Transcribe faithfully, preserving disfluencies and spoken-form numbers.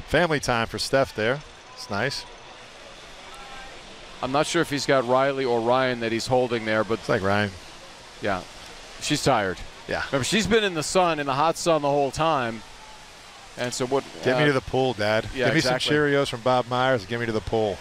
Family time for Steph there. It's nice. I'm not sure if he's got Riley or Ryan that he's holding there, but it's like Ryan. Yeah, she's tired. Yeah. Remember, she's been in the sun, in the hot sun the whole time. And so what? Get uh, me to the pool, Dad. Yeah, Give me exactly. some Cheerios from Bob Myers and get me to the pool.